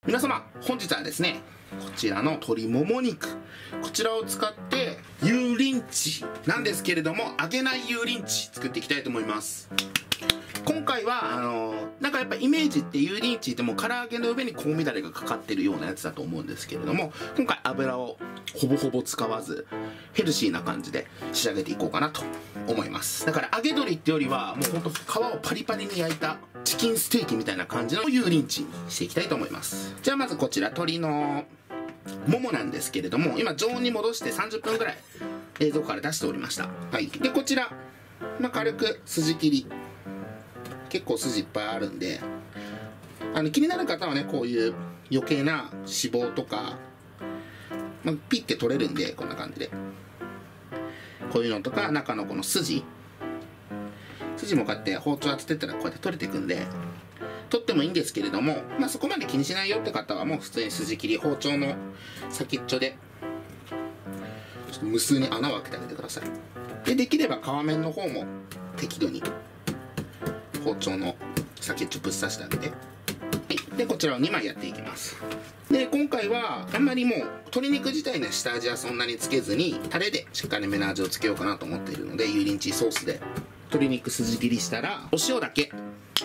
皆様、本日はですね、こちらの鶏もも肉、こちらを使って油淋鶏なんですけれども、揚げない油淋鶏作っていきたいと思います。今回はなんかやっぱイメージって油淋鶏ってもう唐揚げの上に香味だれがかかってるようなやつだと思うんですけれども、今回油をほぼほぼ使わずヘルシーな感じで仕上げていこうかなと思います。だから揚げ鶏ってよりはもうほんと皮をパリパリに焼いたチキンステーキみたいな感じの油淋鶏にしていきたいと思います。じゃあまずこちら鶏のももなんですけれども、今常温に戻して30分ぐらい冷蔵庫から出しておりました。はい。でこちら、軽く筋切り、結構筋いっぱいあるんで、気になる方はね、こういう余計な脂肪とか、ピッて取れるんで、こんな感じでこういうのとか、中のこの筋もこうやって包丁当ててったらこうやって取れていくんで取ってもいいんですけれども、そこまで気にしないよって方はもう普通に筋切り、包丁の先っちょでちょっと無数に穴を開けてあげてください。できれば皮面の方も適度に包丁の先っちょぶっ刺してあげて、でこちらを2枚やっていきます。で今回はあんまりもう鶏肉自体の下味はそんなにつけずにタレでしっかりめの味をつけようかなと思っているので、油淋鶏ソースで鶏肉筋切りしたらお塩だけ、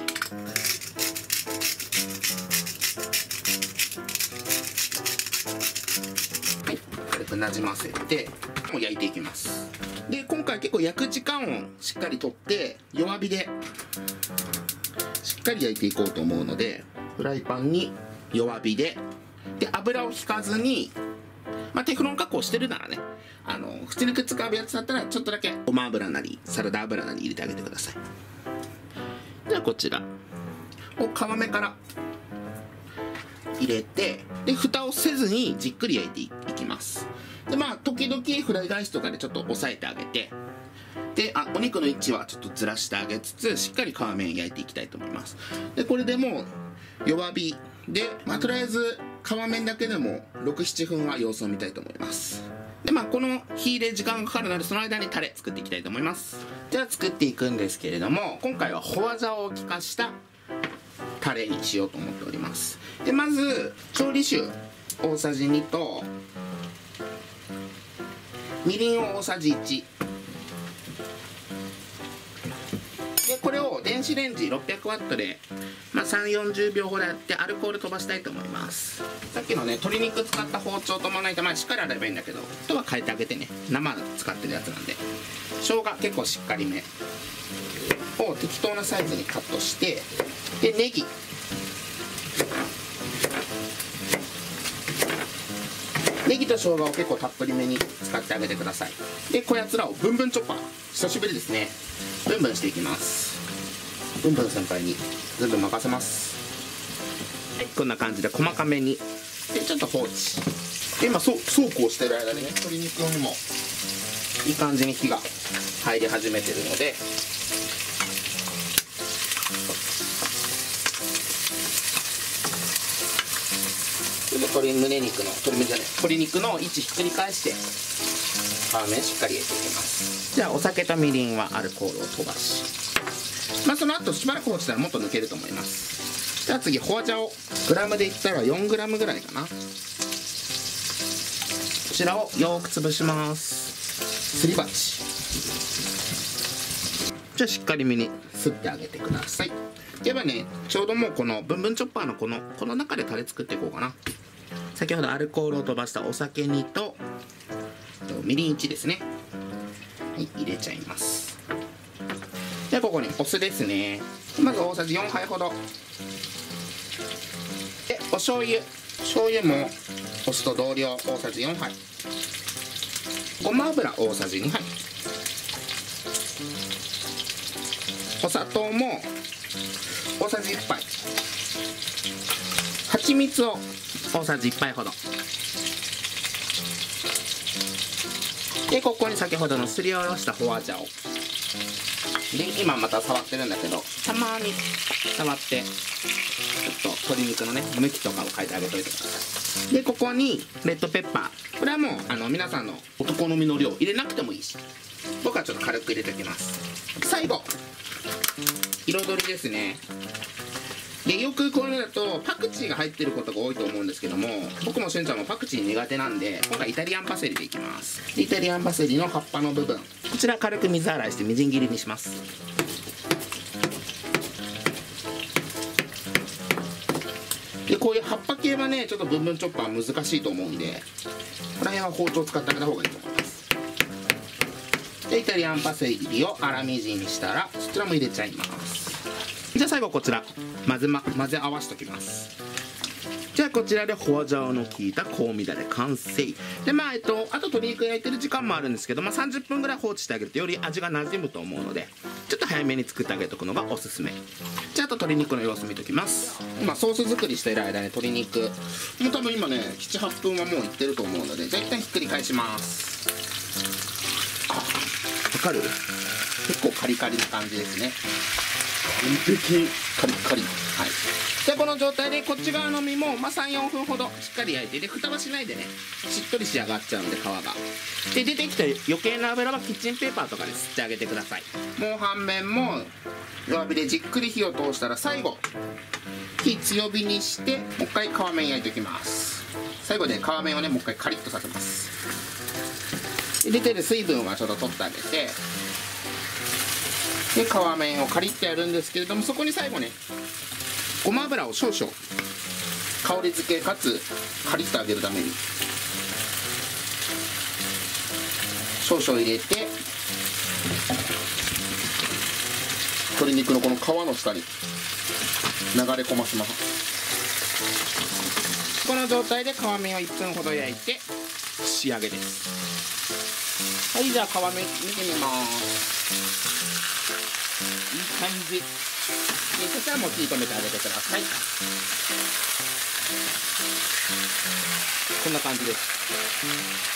軽くなじませてもう焼いていきます。で今回結構焼く時間をしっかりとって弱火でしっかり焼いていこうと思うので、フライパンに弱火で油を引かずに、テフロン加工してるならね、普通にくっつくやつだったらちょっとだけごま油なりサラダ油なり入れてあげてください。ではこちらを皮目から入れて、で蓋をせずにじっくり焼いていきます。で時々フライ返しとかでちょっと押さえてあげて、でお肉の位置はちょっとずらしてあげつつ、しっかり皮面焼いていきたいと思います。でこれでもう弱火で、とりあえず皮面だけでも 6,7 分は様子を見たいと思います。でこの火で時間がかかるので、その間にタレ作っていきたいと思います。じゃあ作っていくんですけれども、今回は花椒を効かしたタレにしようと思っております。でまず調理酒大さじ2とみりんを大さじ1で、これを電子レンジ600ワットで3、40秒ほどやってアルコール飛ばしたいと思います。さっきのね鶏肉使った包丁とまな板、しっかり洗えばいいんだけど、とは変えてあげてね、生使ってるやつなんで。生姜結構しっかりめを適当なサイズにカットして、でネギ、ネギと生姜を結構たっぷりめに使ってあげてください。でこやつらをブンブンチョッパー、久しぶりですね、ブンブンしていきます。ブンブン先輩に全部任せます。はい、こんな感じで細かめに、でちょっと放置で、今そうこうしてる間にね、鶏肉にもいい感じに火が入り始めてるので、鶏肉の位置ひっくり返して皮面しっかり入れていきます。じゃあお酒とみりんはアルコールを飛ばし、その後しばらく放置したらもっと抜けると思います。じゃあ次ホワジャオ、グラムで言ったら4グラムぐらいかな、こちらをよーく潰します。すり鉢、じゃあしっかりめにすってあげてください。ではね、ちょうどもうこのブンブンチョッパーのこの中でタレ作っていこうかな。先ほどアルコールを飛ばしたお酒2とみりん1ですね、はい、入れちゃいます。でここにお酢ですね、まず大さじ4杯ほどで、お醤油もお酢と同量大さじ4杯、ごま油大さじ2杯、お砂糖も大さじ1杯、蜂蜜を大さじ1杯ほどで、ここに先ほどのすりおろしたホワジャオで、今また触ってるんだけど、たまに触ってちょっと鶏肉のね向きとかを変えてあげといてください。でここにレッドペッパー、これはもう皆さんのお好みの量入れなくてもいいし、僕はちょっと軽く入れておきます。最後彩りですね、 でよくこれだとパクチーが入ってることが多いと思うんですけども、僕もしゅんちゃんもパクチー苦手なんで、今回イタリアンパセリでいきます。でイタリアンパセリの葉っぱの部分、こちら軽く水洗いしてみじん切りにします。でこういう葉っぱ系はねちょっとブンブンチョッパー難しいと思うんで、この辺は包丁使ってあげた方がいいと思います。でイタリアンパセリを粗みじんにしたらそちらも入れちゃいます。じゃあ最後こちら混ぜ合わせておきます。じゃあこちらでホワジャオの効いた香味だれ完成で、あと鶏肉焼いてる時間もあるんですけど、30分ぐらい放置してあげるとより味が馴染むと思うので、ちょっと早めに作ってあげておくのがおすすめ。じゃああと鶏肉の様子見ときます。今ソース作りしている間に鶏肉もう多分今ね 7,8 分はもういってると思うので、じゃあ一旦ひっくり返します。わかる？結構カリカリな感じですね。完璧カリカリ。はい。でこの状態でこっち側の身も3、4分ほどしっかり焼いて、で蓋はしないでね、しっとり仕上がっちゃうんで皮が。で出てきた余計な油はキッチンペーパーとかで吸ってあげてください。もう半面も弱火でじっくり火を通したら、最後火強火にしてもう一回皮面焼いていきます。最後で皮面をねもう一回カリッとさせます。で出てる水分はちょっと取ってあげて、で皮面をカリッとやるんですけれども、そこに最後ねごま油を少々香り付けかつカリッと揚げるために少々入れて、鶏肉のこの皮の下に流れ込ませます。この状態で皮面を1分ほど焼いて仕上げです。はい、じゃあ皮面見てみます。いい感じ。そしたらもう火止めてあげてください。こんな感じです。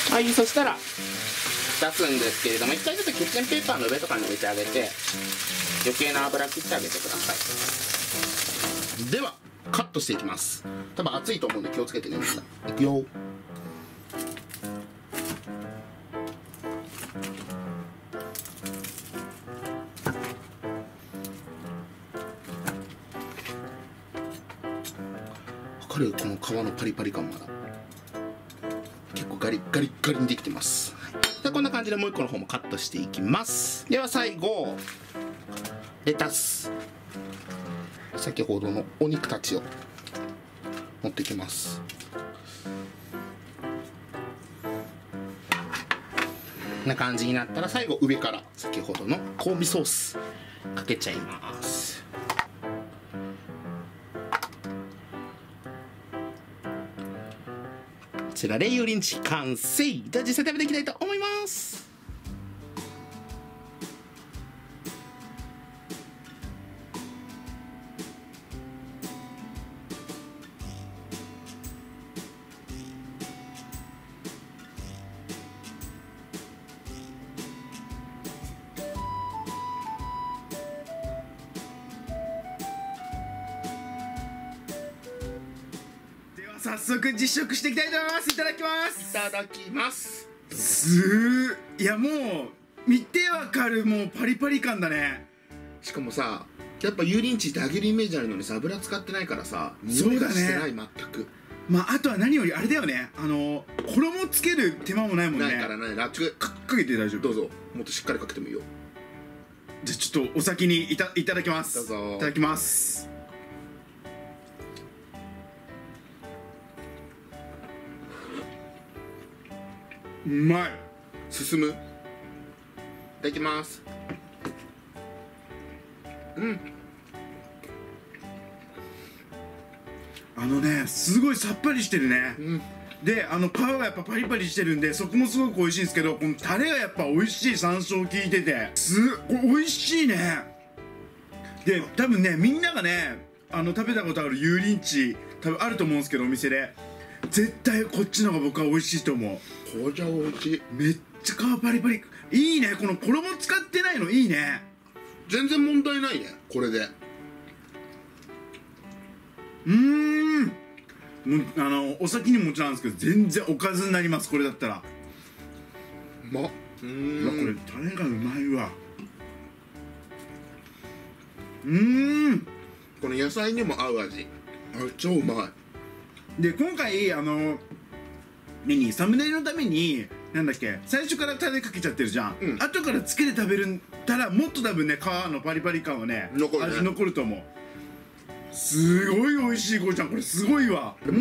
はい、そしたら出すんですけれども、一回ちょっとキッチンペーパーの上とかに置いてあげて余計な油切ってあげてください。ではカットしていきます。多分熱いと思うんで気をつけてね。みんないくよ。この皮のパリパリ感、まだ結構ガリガリガリにできてます。でこんな感じでもう一個の方もカットしていきます。では最後レタス、先ほどのお肉たちを持っていきます。こんな感じになったら最後上から先ほどの香味ソースかけちゃいます。こちらで油淋鶏完成。じゃあ実際食べていきたいと思います。 早速実食していきたいと思います。いただきます。 いただきます。 いやもう見てわかる、もうパリパリ感だね。 しかもさ、やっぱ油淋鶏って揚げるイメージあるのにさ、油使ってないからさ、 そうだね、 してない。全く。 あとは何よりあれだよね、衣つける手間もないもんね。 ないからね、楽。 かけて大丈夫。 どうぞ。もっとしっかりかけてもいいよ。 じゃあちょっとお先にいただきます。 どうぞ。 いただきます。うまい。 進む。いただきます。 すごいさっぱりしてるね。で皮がやっぱパリパリしてるんで、そこもすごく美味しいんですけど、このタレがやっぱ美味しい。山椒効いててこれ美味しいね。で多分ね、みんながね食べたことある油淋鶏多分あると思うんですけど、お店で絶対こっちの方が僕は美味しいと思う。 これじゃ美味しい。 めっちゃ皮パリパリいいね。この衣使ってないのいいね。 全然問題ないね、これで。 お先にももちろんなんですけど、全然おかずになります、これだったら。 うまっ。 これタレがうまいわ。 ここの野菜にも合う味。超うまい。で今回サムネイルのためになんだっけ、最初からタレかけちゃってるじゃん、後からつけて食べるんたらもっと多分ね、皮のパリパリ感はね味残ると思う。すごい美味しい。こうちゃんこれすごいわ。 こ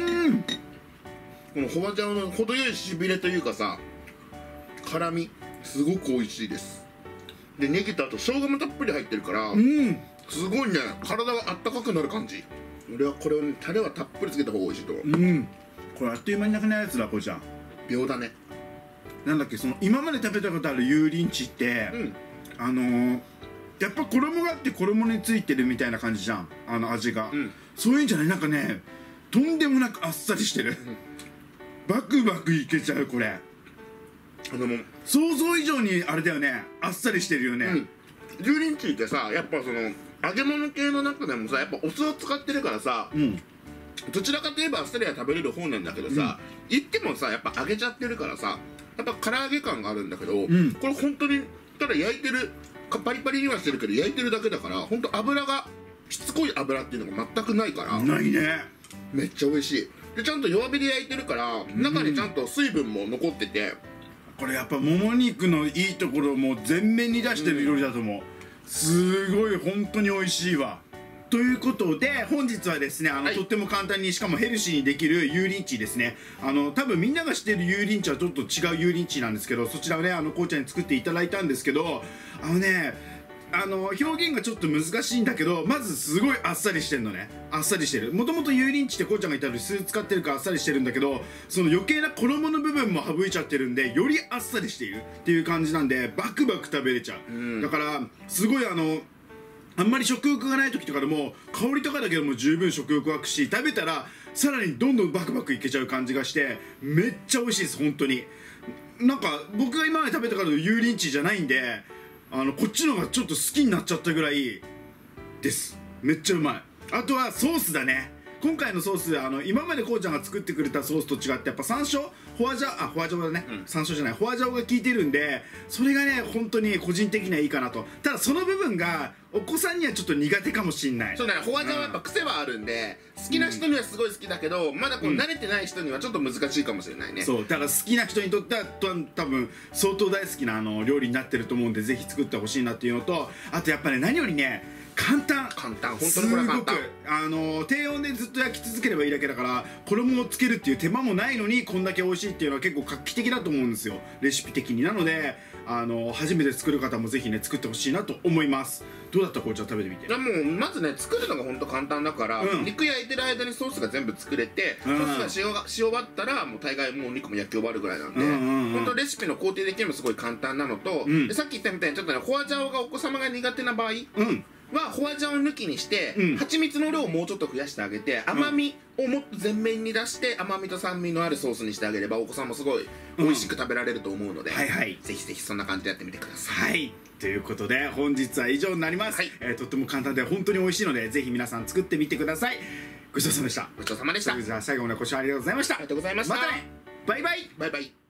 のホワジャオの程よいしびれというかさ、辛みすごく美味しいです。でネギとあと生姜もたっぷり入ってるから、すごいね、体があったかくなる感じ。俺はこれを、タレはたっぷりつけた方が美味しいと思う。 これあっという間になくなるやつだ。こうちゃん秒だね。 なんだっけ、その今まで食べたことある油淋鶏って、やっぱ衣があって衣についてるみたいな感じじゃん、味が、そういうんじゃない、なんかね、とんでもなくあっさりしてる、バクバクいけちゃう。これ想像以上にあれだよね、あっさりしてるよね。 油淋鶏ってさ、やっぱその揚げ物系の中でもさ、やっぱお酢を使ってるからさ、どちらかといえばあっさりは食べれる方なんだけどさ、言ってもさ、やっぱ揚げちゃってるからさ、やっぱ唐揚げ感があるんだけど、これ本当にただ焼いてる、パリパリにはしてるけど焼いてるだけだから、本当油がしつこい油っていうのが全くないから、 ないね、 めっちゃ美味しい。でちゃんと弱火で焼いてるから中にちゃんと水分も残ってて、 これやっぱもも肉のいいところをもう全面に出してる料理だと思う。すごい本当に美味しいわ。ということで本日はですね、とっても簡単にしかもヘルシーにできる油淋鶏ですね。多分みんなが知っている油淋鶏はちょっと違う油淋鶏なんですけど、そちらをねこうちゃんに作っていただいたんですけど、表現がちょっと難しいんだけど、まずすごいあっさりしてるのね。あっさりしてる。もともと油淋鶏ってこうちゃんが言ったように酢使ってるからあっさりしてるんだけど、その余計な衣の部分も省いちゃってるんで、よりあっさりしているっていう感じなんで、バクバク食べれちゃう、だからすごいあんまり食欲がない時とかでも香りとかだけでも十分食欲湧くし、食べたらさらにどんどんバクバクいけちゃう感じがして、めっちゃ美味しいです。本当になんか僕が今まで食べたからの油淋鶏じゃないんで、こっちの方がちょっと好きになっちゃったぐらいです。めっちゃうまい。あとはソースだね。今回のソース、今までこうちゃんが作ってくれたソースと違って、やっぱ山椒、ホワジャオだね、山椒じゃない、ホワジャオが効いてるんで、それがね本当に個人的にはいいかなと。ただその部分がお子さんにはちょっと苦手かもしんない。 そうだね、ホワジャオはやっぱ癖はあるんで、好きな人にはすごい好きだけど、まだこう慣れてない人にはちょっと難しいかもしれないね。 そうだから好きな人にとっては多分相当大好きな料理になってると思うんで、ぜひ作ってほしいなっていうのと、あとやっぱね、何よりね簡単、 本当にこれは簡単。 低温でずっと焼き続ければいいだけだから、衣をつけるっていう手間もないのにこんだけ美味しいっていうのは結構画期的だと思うんですよ、レシピ的に。なので初めて作る方もぜひね作ってほしいなと思います。どうだった？こうちゃん食べてみて。 もうまずね、作るのが本当簡単だから、肉焼いてる間にソースが全部作れて、ソースがし終わったらもう大概もうお肉も焼き終わるぐらいなんで、本当レシピの工程的にもすごい簡単なのと、でさっき言ったみたいにちょっとね、ホワジャオがお子様が苦手な場合はホワジャオ抜きにして、蜂蜜の量をもうちょっと増やしてあげて、甘みをもっと前面に出して、甘みと酸味のあるソースにしてあげればお子さんもすごい美味しく食べられると思うので、ぜひぜひそんな感じでやってみてください。 はい、ということで本日は以上になります。とっても簡単で本当に美味しいので、ぜひ皆さん作ってみてください。ごちそうさまでした。 ごちそうさまでした。 それでは最後までご視聴ありがとうございました。 ありがとうございました。 またね、バイバイ。 バイバイ。